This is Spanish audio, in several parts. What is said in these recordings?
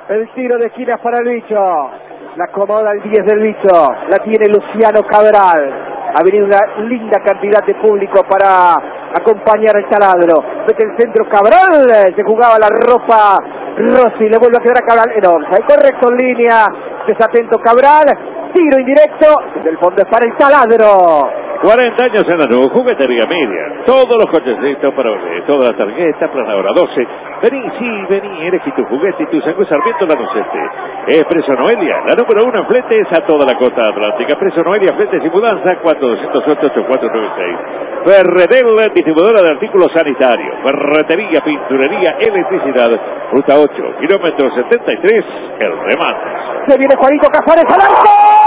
El tiro de esquina para el bicho. La acomoda el 10 del bicho. La tiene Luciano Cabral. Ha venido una linda cantidad de público para acompañar el taladro. Mete el centro Cabral. Se jugaba la ropa Rossi. Le vuelve a quedar a Cabral en offside. Correcto en línea. Desatento Cabral. Tiro indirecto. Del fondo es para el taladro. 40 años en la nueva juguetería Media. Todos los cochecitos para bebé, todas las tarjetas, plan ahora 12. Vení, sí, vení, elegí tu juguete y tu San Luis Sarmiento la Nocete. Expreso Noelia, la número 1 en fletes a toda la costa atlántica. Expreso Noelia, fletes y mudanza, 4208-8496. Ferredel, distribuidora de artículos sanitarios. Ferretería, pinturería, electricidad. Ruta 8, kilómetro 73, El Remate. Se viene Juanito Casares al arco.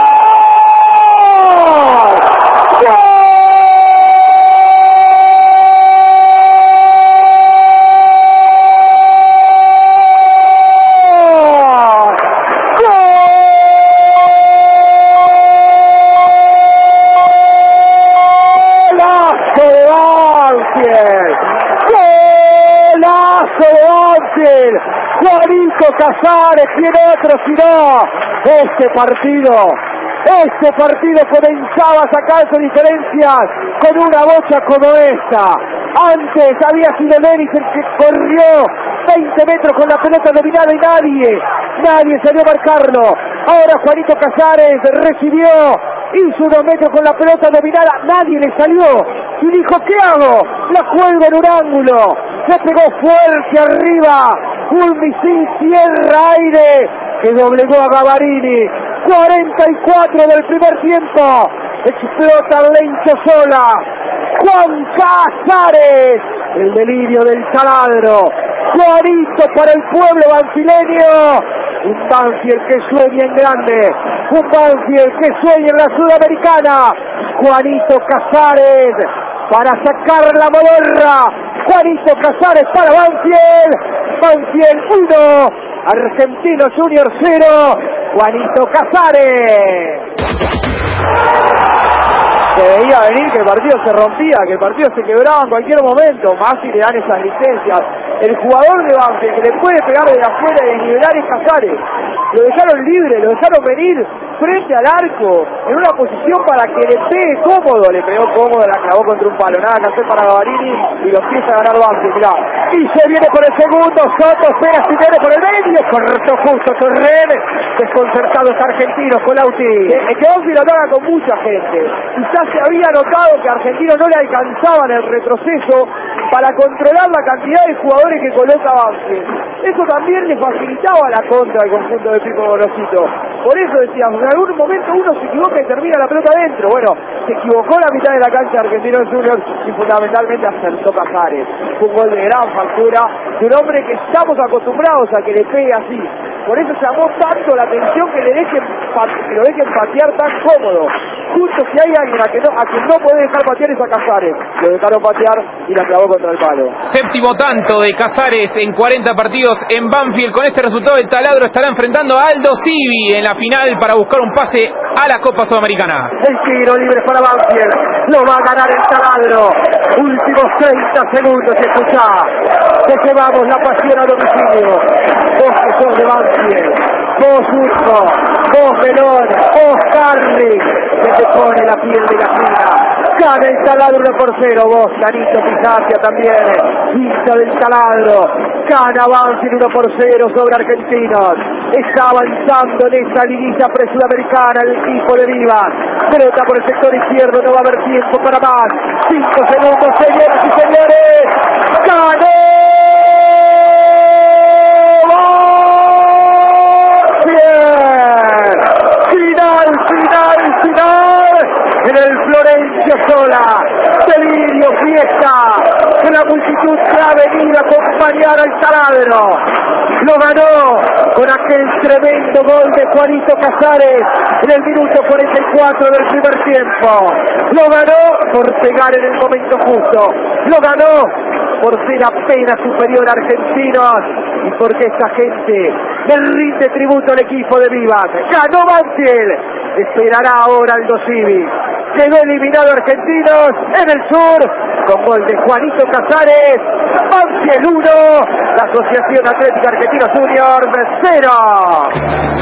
¡Gol! Juanito Casares, tiene otro, si no, este partido comenzaba a sacarse diferencias con una bocha como esta. Antes había sido Denis el que corrió 20 metros con la pelota dominada y nadie salió a marcarlo. Ahora Juanito Casares recibió, hizo 1 metro con la pelota dominada, nadie le salió y dijo, ¿qué hago? La juego en un ángulo. Se pegó fuerte arriba, un misil tierra-aire que doblegó a Gavarini. 44 del primer tiempo, explota Lencho Sola. Juan Casares, el delirio del taladro. Juanito para el pueblo banfileño. Un Banfield que sueña en grande, un Banfield que sueña en la Sudamericana. Juanito Casares para sacar la modorra. Juanito Casares para Banfield. Banfield 1, Argentino Junior 0. Juanito Casares. Se veía venir que el partido se rompía, que el partido se quebraba en cualquier momento, más si le dan esas licencias. El jugador de Banfield que le puede pegar de afuera y desnivelar es Casares. Lo dejaron libre, lo dejaron venir frente al arco, en una posición para que le pegue cómodo. Le pegó cómodo, la clavó contra un palo. Nada que hacer para Gavarini y lo empieza a ganar Banfield. Mirá. Y se viene por el segundo, Soto espera primero por el medio, cortó justo Torren. Desconcertados argentinos con Lauti. Es que Banfield ataca con mucha gente. Quizás se había notado que a Argentinos no le alcanzaban el retroceso para controlar la cantidad de jugadores que coloca Banfield. Eso también le facilitaba la contra al conjunto de Pipo Gorosito. Por eso decíamos, en algún momento uno se equivoca y termina la pelota adentro. Bueno, se equivocó la mitad de la cancha Argentinos Juniors y fundamentalmente acertó Casares. Fue un gol de gran factura de un hombre que estamos acostumbrados a que le pegue así. Por eso llamó tanto la atención que lo dejen patear tan cómodo. Justo si hay alguien a quien no puede dejar patear es a Casares. Lo dejaron patear y la clavó contra el palo. Séptimo tanto de Casares en 40 partidos en Banfield. Con este resultado el taladro estará enfrentando a Aldo Civi en la final para buscar un pase a la Copa Sudamericana. El tiro libre para Banfield. Lo va a ganar el taladro. Últimos 30 segundos, escuchá. Te llevamos la pasión a domicilio. Vos que sos de Banfield, vos Urco, vos Melón, vos Carly, que te pone la piel de gallina. Gana el taladro 1-0, vos Canito Pisacia también, hincha del taladro. Gana Banfield 1-0 sobre Argentinos. Está avanzando en esta liguilla pre-sudamericana el equipo de Vivas. Pelota por el sector izquierdo, no va a haber tiempo para más. 5 segundos, señoras y señores. ¡Ganó! Final en el Florencio Sola, delirio, fiesta, que la multitud que ha venido a acompañar al taladro. Lo ganó con aquel tremendo gol de Juanito Casares en el minuto 44 del primer tiempo. Lo ganó por pegar en el momento justo. Lo ganó por ser apenas superior a Argentinos y porque esta gente le rinde tributo al equipo de Vivas. Ganó Banfield. Esperará ahora Aldo Civi. Quedó eliminado Argentinos en el sur. con gol de Juanito Casares. Banfield 1, la Asociación Atlética Argentina Junior 0.